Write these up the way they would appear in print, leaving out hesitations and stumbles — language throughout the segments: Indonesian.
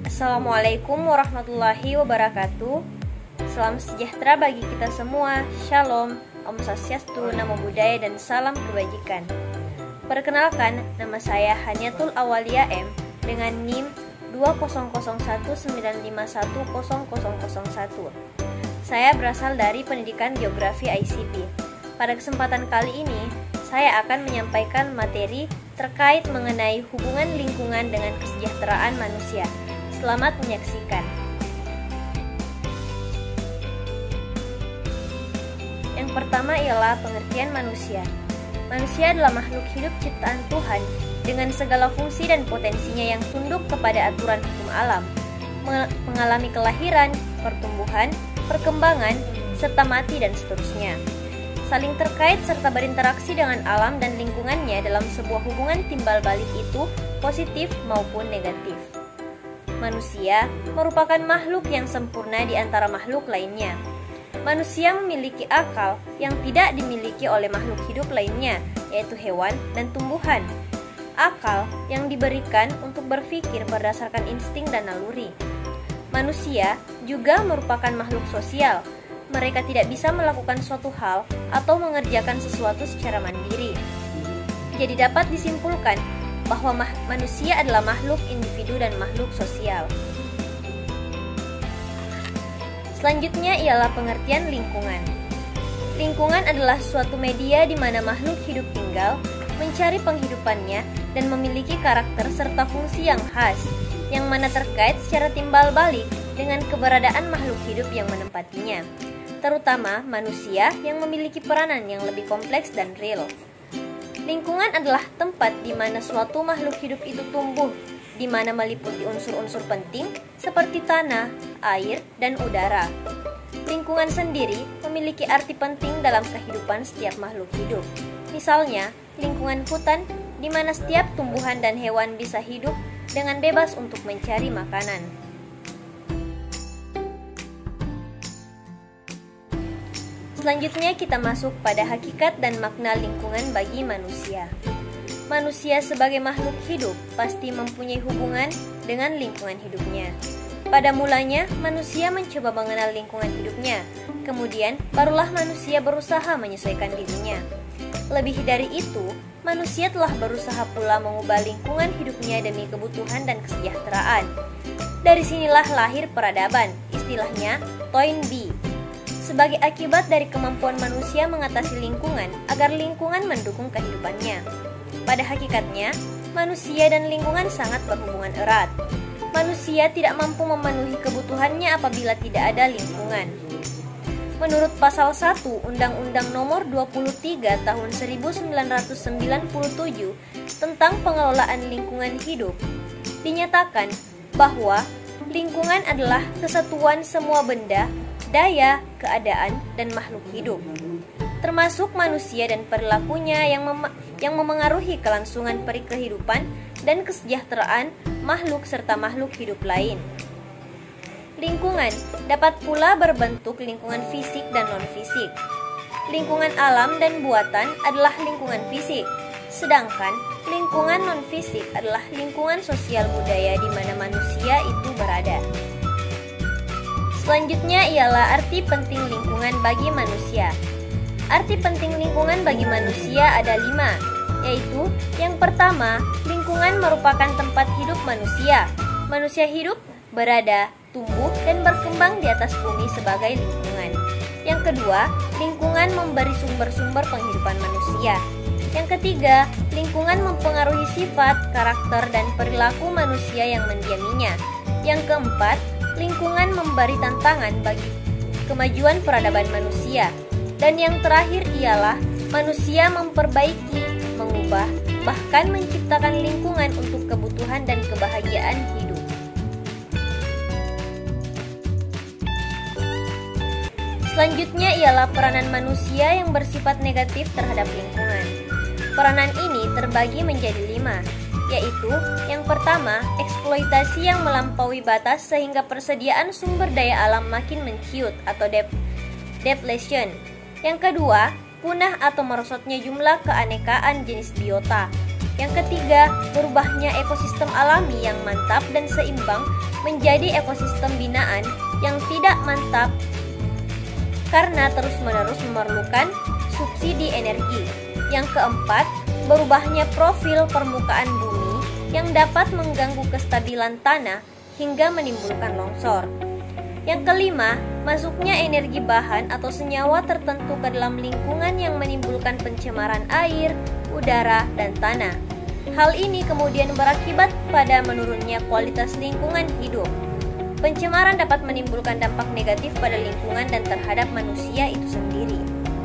Assalamualaikum warahmatullahi wabarakatuh. Salam sejahtera bagi kita semua. Shalom, Om Swastiastu, Namo Buddhaya, dan salam kebajikan. Perkenalkan, nama saya Haniatul Awalia M dengan NIM 20019510001. Saya berasal dari Pendidikan Geografi ICP. Pada kesempatan kali ini, saya akan menyampaikan materi terkait mengenai hubungan lingkungan dengan kesejahteraan manusia. Selamat menyaksikan. Yang pertama ialah pengertian manusia. Manusia adalah makhluk hidup ciptaan Tuhan dengan segala fungsi dan potensinya yang tunduk kepada aturan hukum alam, mengalami kelahiran, pertumbuhan, perkembangan, serta mati dan seterusnya. Saling terkait serta berinteraksi dengan alam dan lingkungannya dalam sebuah hubungan timbal balik itu positif maupun negatif. Manusia merupakan makhluk yang sempurna di antara makhluk lainnya. Manusia memiliki akal yang tidak dimiliki oleh makhluk hidup lainnya, yaitu hewan dan tumbuhan. Akal yang diberikan untuk berpikir berdasarkan insting dan naluri. Manusia juga merupakan makhluk sosial. Mereka tidak bisa melakukan suatu hal atau mengerjakan sesuatu secara mandiri. Jadi dapat disimpulkan bahwa manusia adalah makhluk individu dan makhluk sosial. Selanjutnya ialah pengertian lingkungan. Lingkungan adalah suatu media di mana makhluk hidup tinggal, mencari penghidupannya, dan memiliki karakter serta fungsi yang khas, yang mana terkait secara timbal balik dengan keberadaan makhluk hidup yang menempatinya, terutama manusia yang memiliki peranan yang lebih kompleks dan real. Lingkungan adalah tempat di mana suatu makhluk hidup itu tumbuh, di mana meliputi unsur-unsur penting seperti tanah, air, dan udara. Lingkungan sendiri memiliki arti penting dalam kehidupan setiap makhluk hidup. Misalnya, lingkungan hutan di mana setiap tumbuhan dan hewan bisa hidup dengan bebas untuk mencari makanan. Selanjutnya kita masuk pada hakikat dan makna lingkungan bagi manusia. Manusia sebagai makhluk hidup pasti mempunyai hubungan dengan lingkungan hidupnya. Pada mulanya, manusia mencoba mengenal lingkungan hidupnya. Kemudian, barulah manusia berusaha menyesuaikan dirinya. Lebih dari itu, manusia telah berusaha pula mengubah lingkungan hidupnya demi kebutuhan dan kesejahteraan. Dari sinilah lahir peradaban, istilahnya Toynbee. Sebagai akibat dari kemampuan manusia mengatasi lingkungan agar lingkungan mendukung kehidupannya. Pada hakikatnya, manusia dan lingkungan sangat berhubungan erat. Manusia tidak mampu memenuhi kebutuhannya apabila tidak ada lingkungan. Menurut pasal 1 Undang-Undang Nomor 23 Tahun 1997 tentang pengelolaan lingkungan hidup, dinyatakan bahwa lingkungan adalah kesatuan semua benda, daya, keadaan, dan makhluk hidup, termasuk manusia dan perilakunya yang memengaruhi kelangsungan kehidupan dan kesejahteraan makhluk serta makhluk hidup lain. Lingkungan dapat pula berbentuk lingkungan fisik dan non-fisik. Lingkungan alam dan buatan adalah lingkungan fisik, sedangkan lingkungan non-fisik adalah lingkungan sosial budaya di mana manusia itu berada. Selanjutnya ialah arti penting lingkungan bagi manusia. Arti penting lingkungan bagi manusia ada 5, yaitu yang pertama, lingkungan merupakan tempat hidup manusia. Manusia hidup, berada, tumbuh, dan berkembang di atas bumi sebagai lingkungan. Yang kedua, lingkungan memberi sumber-sumber penghidupan manusia. Yang ketiga, lingkungan mempengaruhi sifat, karakter, dan perilaku manusia yang mendiaminya. Yang keempat, lingkungan memberi tantangan bagi kemajuan peradaban manusia. Dan yang terakhir ialah manusia memperbaiki, mengubah, bahkan menciptakan lingkungan untuk kebutuhan dan kebahagiaan hidup. Selanjutnya ialah peranan manusia yang bersifat negatif terhadap lingkungan. Peranan ini terbagi menjadi 5, yaitu yang pertama, eksploitasi yang melampaui batas sehingga persediaan sumber daya alam makin menciut atau depletion. Yang kedua, punah atau merosotnya jumlah keanekaan jenis biota. Yang ketiga, berubahnya ekosistem alami yang mantap dan seimbang menjadi ekosistem binaan yang tidak mantap karena terus-menerus memerlukan subsidi energi. Yang keempat, berubahnya profil permukaan bumi yang dapat mengganggu kestabilan tanah hingga menimbulkan longsor. Yang kelima, masuknya energi bahan atau senyawa tertentu ke dalam lingkungan yang menimbulkan pencemaran air, udara, dan tanah. Hal ini kemudian berakibat pada menurunnya kualitas lingkungan hidup. Pencemaran dapat menimbulkan dampak negatif pada lingkungan dan terhadap manusia itu sendiri.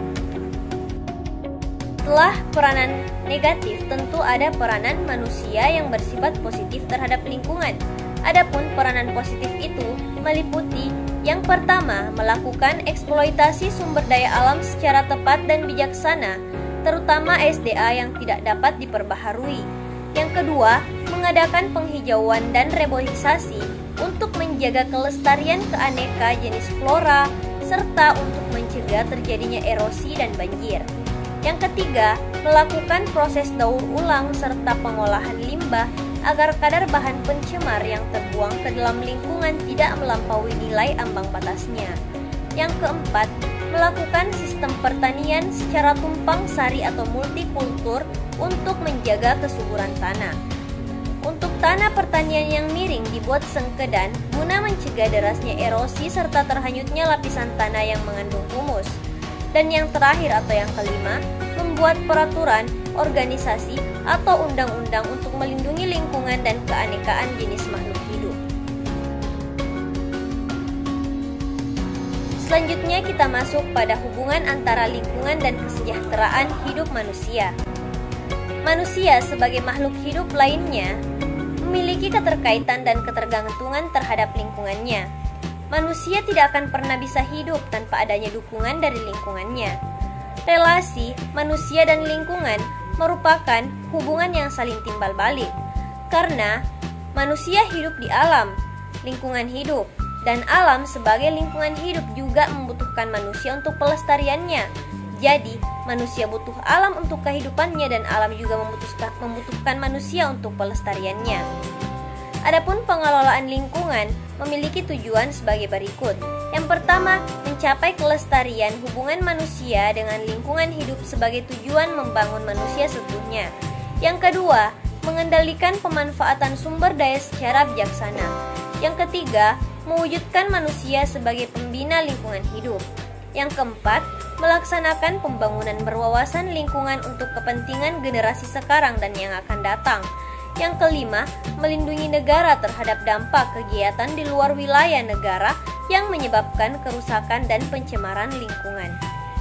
Setelah peranan negatif, tentu ada peranan manusia yang bersifat positif terhadap lingkungan. Adapun peranan positif itu meliputi yang pertama, melakukan eksploitasi sumber daya alam secara tepat dan bijaksana, terutama SDA yang tidak dapat diperbaharui. Yang kedua, mengadakan penghijauan dan reboisasi untuk menjaga kelestarian keaneka jenis flora serta untuk mencegah terjadinya erosi dan banjir. Yang ketiga, melakukan proses daur ulang serta pengolahan limbah agar kadar bahan pencemar yang terbuang ke dalam lingkungan tidak melampaui nilai ambang batasnya. Yang keempat, melakukan sistem pertanian secara tumpang sari atau multikultur untuk menjaga kesuburan tanah. Untuk tanah pertanian yang miring dibuat sengkedan guna mencegah derasnya erosi serta terhanyutnya lapisan tanah yang mengandung humus. Dan yang terakhir atau yang kelima, membuat peraturan, organisasi, atau undang-undang untuk melindungi lingkungan dan keanekaan jenis makhluk hidup. Selanjutnya kita masuk pada hubungan antara lingkungan dan kesejahteraan hidup manusia. Manusia sebagai makhluk hidup lainnya memiliki keterkaitan dan ketergantungan terhadap lingkungannya. Manusia tidak akan pernah bisa hidup tanpa adanya dukungan dari lingkungannya. Relasi manusia dan lingkungan merupakan hubungan yang saling timbal balik, karena manusia hidup di alam, lingkungan hidup, dan alam sebagai lingkungan hidup juga membutuhkan manusia untuk pelestariannya. Jadi, manusia butuh alam untuk kehidupannya dan alam juga membutuhkan manusia untuk pelestariannya. Adapun pengelolaan lingkungan memiliki tujuan sebagai berikut. Yang pertama, mencapai kelestarian hubungan manusia dengan lingkungan hidup sebagai tujuan membangun manusia seutuhnya. Yang kedua, mengendalikan pemanfaatan sumber daya secara bijaksana. Yang ketiga, mewujudkan manusia sebagai pembina lingkungan hidup. Yang keempat, melaksanakan pembangunan berwawasan lingkungan untuk kepentingan generasi sekarang dan yang akan datang. Yang kelima, melindungi negara terhadap dampak kegiatan di luar wilayah negara yang menyebabkan kerusakan dan pencemaran lingkungan.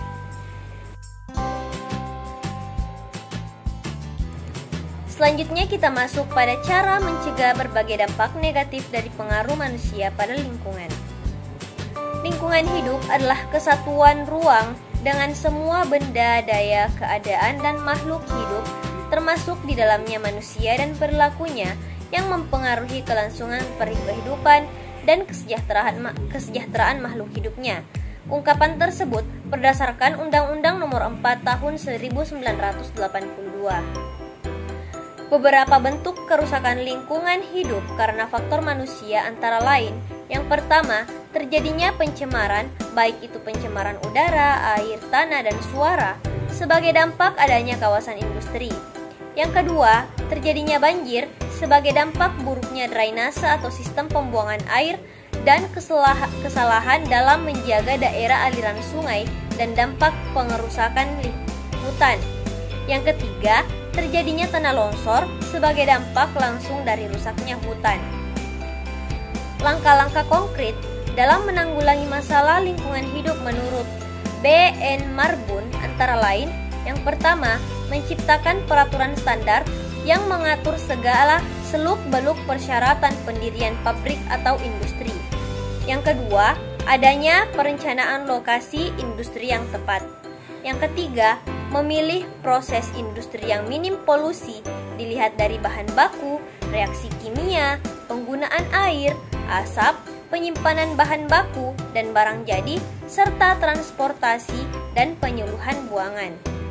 Selanjutnya kita masuk pada cara mencegah berbagai dampak negatif dari pengaruh manusia pada lingkungan. Lingkungan hidup adalah kesatuan ruang dengan semua benda, daya, keadaan, dan makhluk hidup, termasuk di dalamnya manusia dan perilakunya yang mempengaruhi kelangsungan kehidupan dan kesejahteraan makhluk hidupnya. Ungkapan tersebut berdasarkan Undang-Undang Nomor 4 Tahun 1982. Beberapa bentuk kerusakan lingkungan hidup karena faktor manusia antara lain: yang pertama, terjadinya pencemaran, baik itu pencemaran udara, air, tanah, dan suara, sebagai dampak adanya kawasan industri. Yang kedua, terjadinya banjir sebagai dampak buruknya drainase atau sistem pembuangan air dan kesalahan dalam menjaga daerah aliran sungai dan dampak pengerusakan hutan. Yang ketiga, terjadinya tanah longsor sebagai dampak langsung dari rusaknya hutan. Langkah-langkah konkret dalam menanggulangi masalah lingkungan hidup menurut B.N. Marbun antara lain: yang pertama, menciptakan peraturan standar yang mengatur segala seluk-beluk persyaratan pendirian pabrik atau industri. Yang kedua, adanya perencanaan lokasi industri yang tepat. Yang ketiga, memilih proses industri yang minim polusi dilihat dari bahan baku, reaksi kimia, penggunaan air, asap, penyimpanan bahan baku dan barang jadi, serta transportasi dan penyuluhan buangan.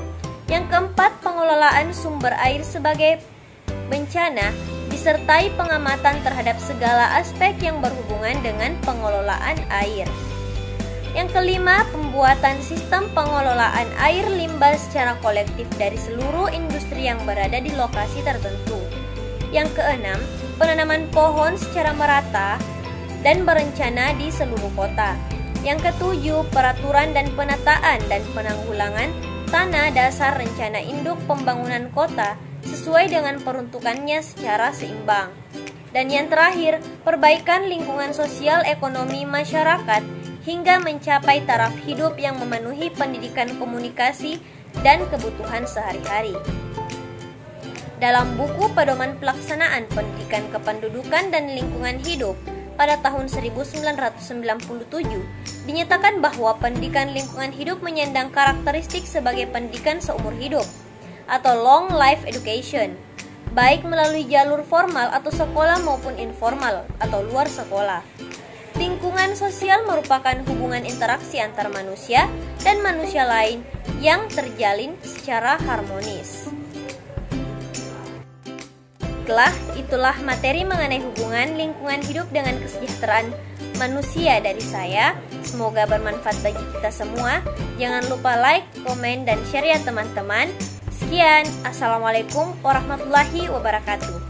Yang keempat, pengelolaan sumber air sebagai bencana disertai pengamatan terhadap segala aspek yang berhubungan dengan pengelolaan air. Yang kelima, pembuatan sistem pengelolaan air limbah secara kolektif dari seluruh industri yang berada di lokasi tertentu. Yang keenam, penanaman pohon secara merata dan berencana di seluruh kota. Yang ketujuh, peraturan dan penataan dan penanggulangan tanah dasar rencana induk pembangunan kota sesuai dengan peruntukannya secara seimbang. Dan yang terakhir, perbaikan lingkungan sosial ekonomi masyarakat hingga mencapai taraf hidup yang memenuhi pendidikan komunikasi dan kebutuhan sehari-hari. Dalam buku Pedoman Pelaksanaan Pendidikan Kependudukan dan Lingkungan Hidup pada tahun 1997, dinyatakan bahwa pendidikan lingkungan hidup menyandang karakteristik sebagai pendidikan seumur hidup atau long life education, baik melalui jalur formal atau sekolah maupun informal atau luar sekolah. Lingkungan sosial merupakan hubungan interaksi antar manusia dan manusia lain yang terjalin secara harmonis. Itulah materi mengenai hubungan lingkungan hidup dengan kesejahteraan manusia dari saya. Semoga bermanfaat bagi kita semua. Jangan lupa like, komen, dan share ya teman-teman. Sekian, Assalamualaikum warahmatullahi wabarakatuh.